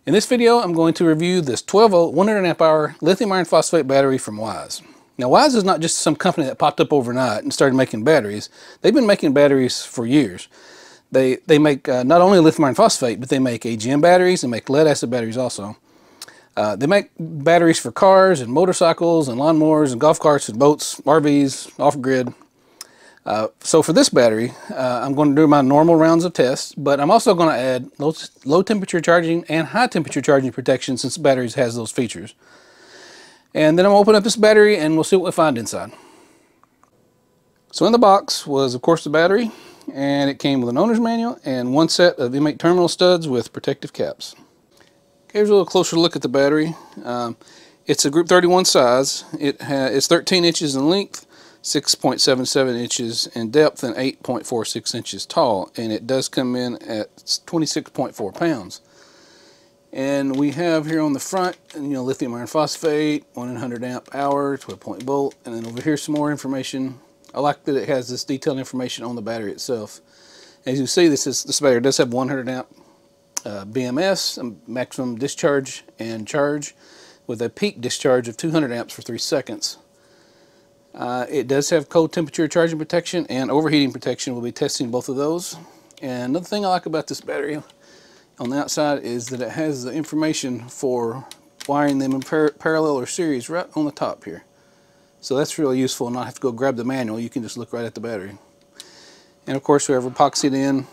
In this video, I'm going to review this 12-volt, 100 amp hour lithium iron phosphate battery from Weize. Now, Weize is not just some company that popped up overnight and started making batteries. They've been making batteries for years. They make not only lithium iron phosphate, but they make AGM batteries, they make lead acid batteries also. They make batteries for cars and motorcycles and lawnmowers and golf carts and boats, RVs, off-grid. So for this battery, I'm going to do my normal rounds of tests, but I'm also going to add low temperature charging and high temperature charging protection since the battery has those features. And then I'm going to open up this battery and we'll see what we find inside. So in the box was, of course, the battery, and it came with an owner's manual and one set of M8 terminal studs with protective caps. Okay, here's a little closer look at the battery. It's a Group 31 size. It's 13 inches in length, 6.77 inches in depth, and 8.46 inches tall, and it does come in at 26.4 pounds. And we have here on the front, lithium iron phosphate, 100 amp hour, 12-point volt, and then over here some more information. I like that it has this detailed information on the battery itself. As you see, this battery does have 100 amp BMS, maximum discharge and charge, with a peak discharge of 200 amps for 3 seconds. It does have cold temperature charging protection and overheating protection. We'll be testing both of those. And another thing I like about this battery on the outside is that it has the information for wiring them in parallel or series right on the top here. So that's really useful and not have to go grab the manual. You can just look right at the battery. And of course we have epoxied in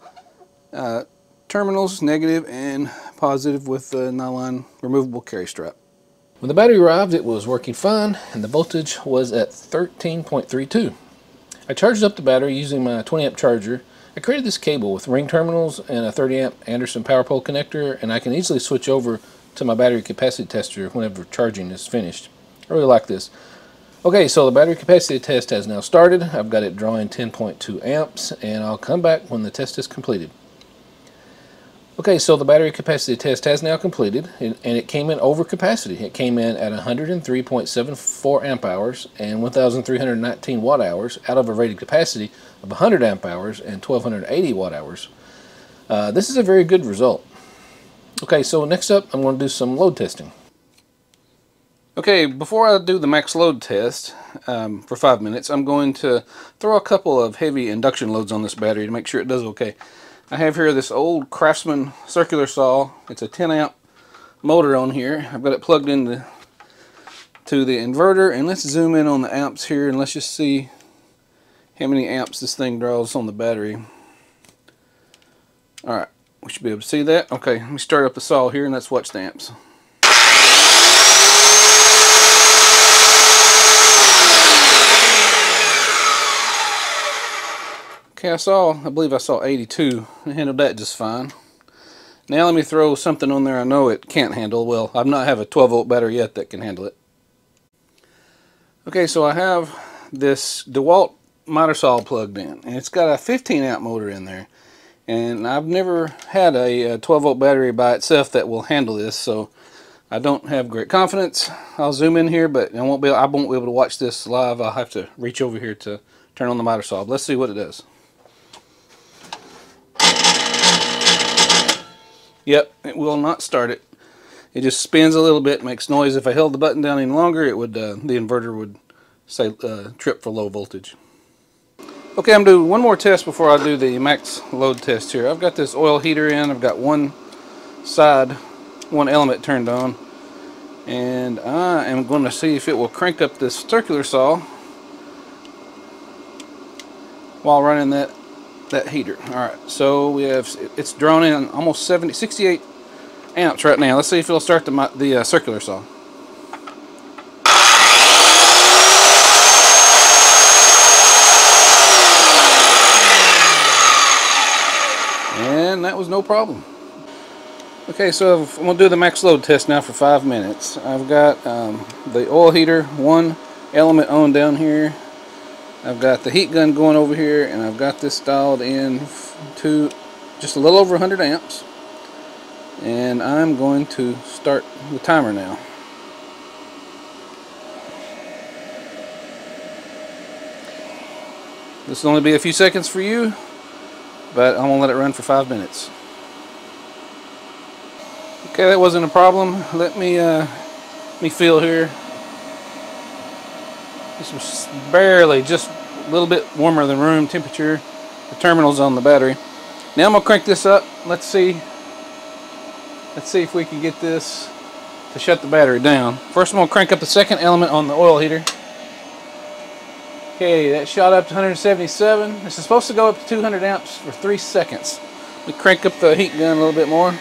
terminals, negative and positive, with a nylon removable carry strap. When the battery arrived, it was working fine and the voltage was at 13.32. I charged up the battery using my 20 amp charger. I created this cable with ring terminals and a 30 amp Anderson power pole connector, and I can easily switch over to my battery capacity tester whenever charging is finished. I really like this. Okay, so the battery capacity test has now started. I've got it drawing 10.2 amps, and I'll come back when the test is completed. Okay, so the battery capacity test has now completed, and it came in over capacity. It came in at 103.74 amp hours and 1,319 watt hours out of a rated capacity of 100 amp hours and 1,280 watt hours. This is a very good result. Okay, so next up I'm going to do some load testing. Okay, before I do the max load test for 5 minutes, I'm going to throw a couple of heavy induction loads on this battery to make sure it does okay. I have here this old Craftsman circular saw. It's a 10 amp motor on here. I've got it plugged into the inverter, and let's zoom in on the amps here and let's just see how many amps this thing draws on the battery. Alright, we should be able to see that. Okay, let me start up the saw here and let's watch the amps. Okay, I believe I saw 82. I handled that just fine. Now let me throw something on there I know it can't handle. Well, I've not have a 12 volt battery yet that can handle it. Okay, so I have this DeWalt miter saw plugged in, and it's got a 15 amp motor in there. And I've never had a 12 volt battery by itself that will handle this, so I don't have great confidence. I'll zoom in here, but I won't be able to watch this live. I'll have to reach over here to turn on the miter saw. But let's see what it does. Yep, it will not start it. It just spins a little bit, makes noise. If I held the button down any longer, it would the inverter would say trip for low voltage. Okay, I'm doing one more test before I do the max load test here. I've got this oil heater in. I've got one element turned on, and I am going to see if it will crank up this circular saw while running that heater. Alright, so it's drawn in almost 68 amps right now. Let's see if it'll start the circular saw. And that was no problem. Okay, so I'm going to do the max load test now for 5 minutes. I've got the oil heater, one element on down here. I've got the heat gun going over here, and I've got this dialed in to just a little over 100 amps. And I'm going to start the timer now. This will only be a few seconds for you, but I'm going to let it run for 5 minutes. Okay, that wasn't a problem. Let me feel here. This was barely, just a little bit warmer than room temperature. The terminal's on the battery. Now I'm gonna crank this up. Let's see if we can get this to shut the battery down. First I'm gonna crank up the second element on the oil heater. Okay, that shot up to 177. This is supposed to go up to 200 amps for 3 seconds. We crank up the heat gun a little bit more.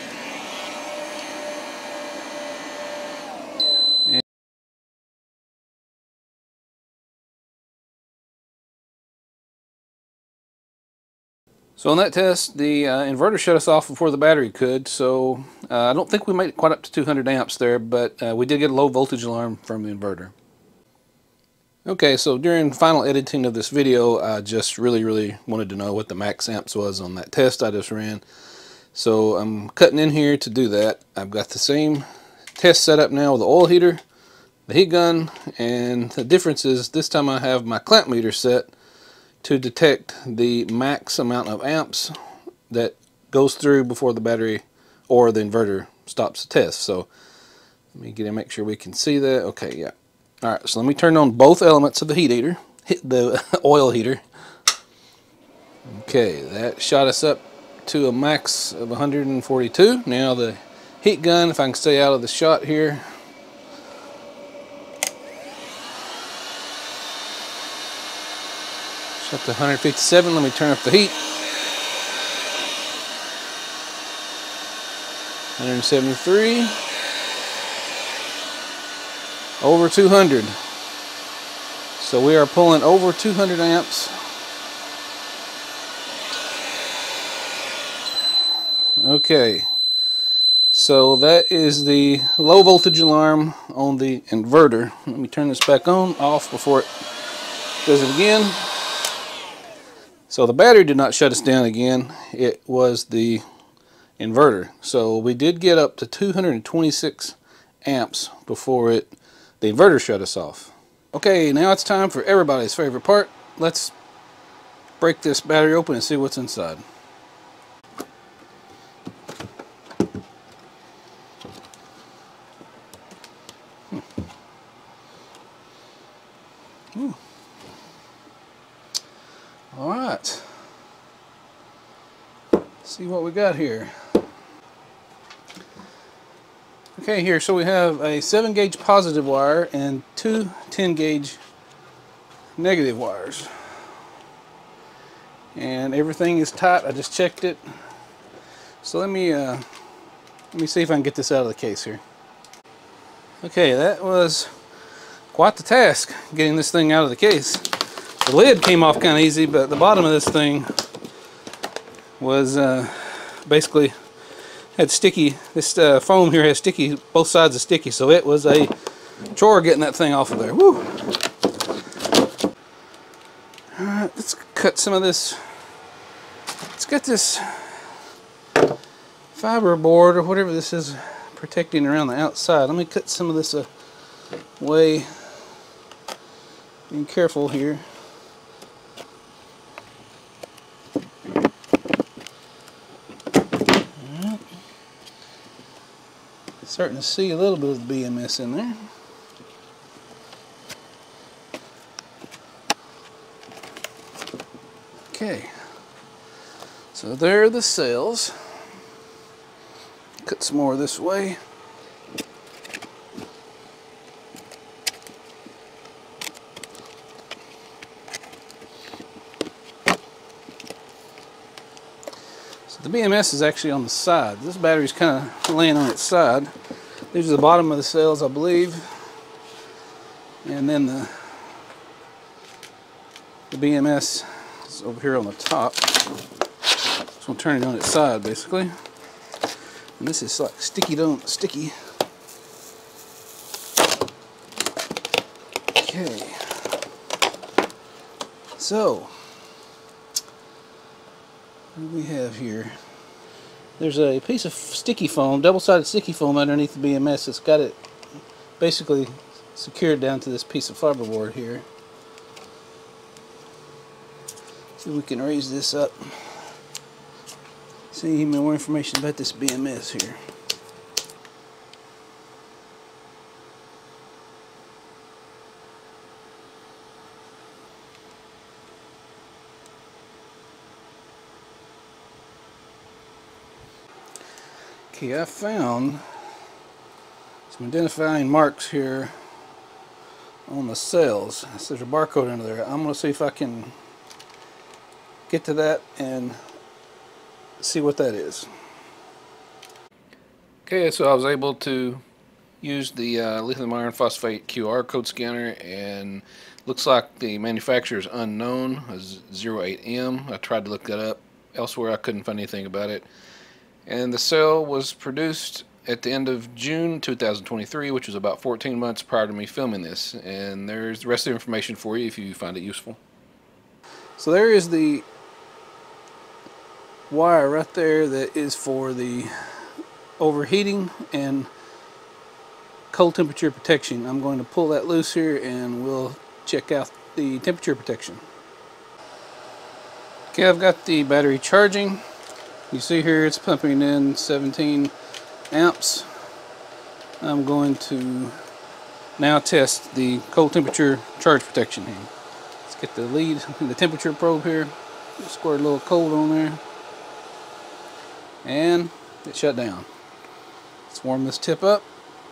So on that test, the inverter shut us off before the battery could, so I don't think we made it quite up to 200 amps there, but we did get a low voltage alarm from the inverter. Okay, so during final editing of this video, I just really wanted to know what the max amps was on that test I just ran. So I'm cutting in here to do that. I've got the same test set up now with the oil heater, the heat gun, and the difference is this time I have my clamp meter set to detect the max amount of amps that goes through before the battery or the inverter stops the test. So let me get in, make sure we can see that. Okay, yeah. Alright, so let me turn on both elements of the the oil heater. Okay, that shot us up to a max of 142. Now the heat gun, if I can stay out of the shot here. Up to 157. Let me turn up the heat. 173. Over 200. So we are pulling over 200 amps. Okay. So that is the low voltage alarm on the inverter. Let me turn this back on, off before it does it again. So the battery did not shut us down again, it was the inverter. So we did get up to 226 amps before the inverter shut us off. Okay, now it's time for everybody's favorite part. Let's break this battery open and see what's inside. Alright, see what we got here. Okay, here, so we have a 7 gauge positive wire and 2 10 gauge negative wires. And everything is tight, I just checked it. So let me see if I can get this out of the case here. Okay, that was quite the task, getting this thing out of the case. The lid came off kind of easy, but the bottom of this thing was basically had sticky. This foam here has sticky, both sides are sticky, so it was a chore getting that thing off of there. Woo! Alright, let's cut some of this. Let's get this fiber board or whatever this is protecting around the outside. Let me cut some of this away. Being careful here. Starting to see a little bit of the BMS in there. Okay, so there are the cells. Cut some more this way. So the BMS is actually on the side. This battery's kind of laying on its side. These are the bottom of the cells, I believe, and then the BMS is over here on the top. So I'm turning it on its side, basically. And this is like sticky. Okay. So, what do we have here? There's a piece of sticky foam, double-sided sticky foam underneath the BMS that's got it basically secured down to this piece of fiberboard here. See if we can raise this up. See more information about this BMS here. Okay, I found some identifying marks here on the cells. So there's a barcode under there. I'm going to see if I can get to that and see what that is. Okay, so I was able to use the lithium iron phosphate QR code scanner, and looks like the manufacturer is unknown, as 08M. I tried to look that up elsewhere. I couldn't find anything about it. And the cell was produced at the end of June 2023, which was about 14 months prior to me filming this. And there's the rest of the information for you if you find it useful. So there is the wire right there that is for the overheating and cold temperature protection. I'm going to pull that loose here and we'll check out the temperature protection. Okay, I've got the battery charging. You see here it's pumping in 17 amps. I'm going to now test the cold temperature charge protection here. Let's get the lead, the temperature probe here. Just squirt a little cold on there. And it shut down. Let's warm this tip up.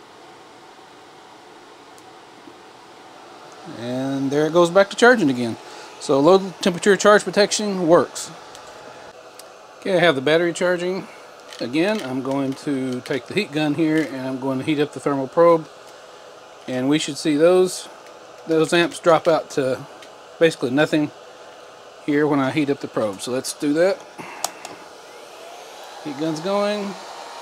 And there it goes back to charging again. So low temperature charge protection works. Okay, I have the battery charging. Again, I'm going to take the heat gun here and I'm going to heat up the thermal probe. And we should see those amps drop out to basically nothing here when I heat up the probe. So let's do that. Heat gun's going.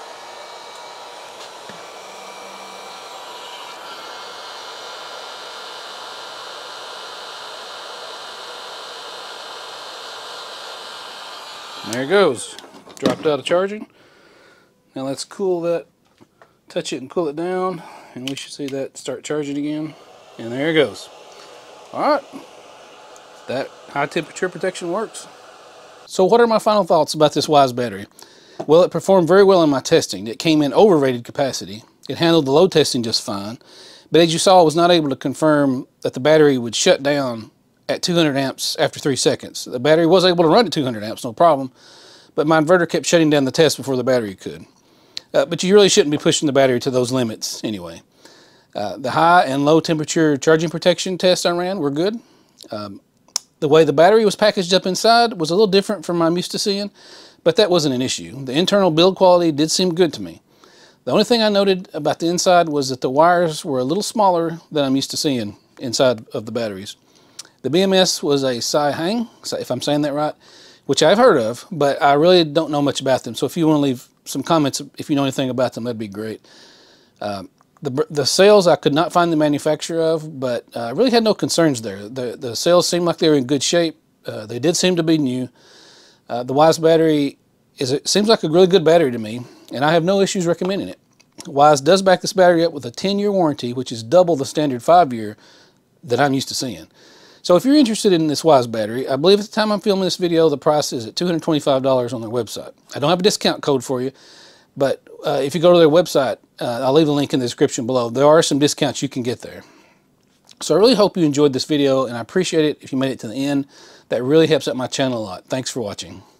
There it goes. Dropped out of charging. Now let's cool that, touch it and cool it down, and we should see that start charging again. And there it goes. Alright, that high temperature protection works. So what are my final thoughts about this Weize battery? Well, it performed very well in my testing. It came in overrated capacity. It handled the load testing just fine. But as you saw, I was not able to confirm that the battery would shut down at 200 amps after 3 seconds. The battery was able to run at 200 amps, no problem, but my inverter kept shutting down the test before the battery could. But you really shouldn't be pushing the battery to those limits anyway. The high and low temperature charging protection tests I ran were good. The way the battery was packaged up inside was a little different from what I'm used to seeing, but that wasn't an issue. The internal build quality did seem good to me. The only thing I noted about the inside was that the wires were a little smaller than I'm used to seeing inside of the batteries. The BMS was a Hang, if I'm saying that right, which I've heard of, but I really don't know much about them. So if you want to leave some comments, if you know anything about them, that'd be great. The sales I could not find the manufacturer of, but I really had no concerns there. The sales seemed like they were in good shape. They did seem to be new. The Weize battery seems like a really good battery to me, and I have no issues recommending it. Weize does back this battery up with a 10-year warranty, which is double the standard 5-year that I'm used to seeing. So if you're interested in this Weize battery, I believe at the time I'm filming this video, the price is at $225 on their website. I don't have a discount code for you, but if you go to their website, I'll leave a link in the description below. There are some discounts you can get there. So I really hope you enjoyed this video, and I appreciate it if you made it to the end. That really helps out my channel a lot. Thanks for watching.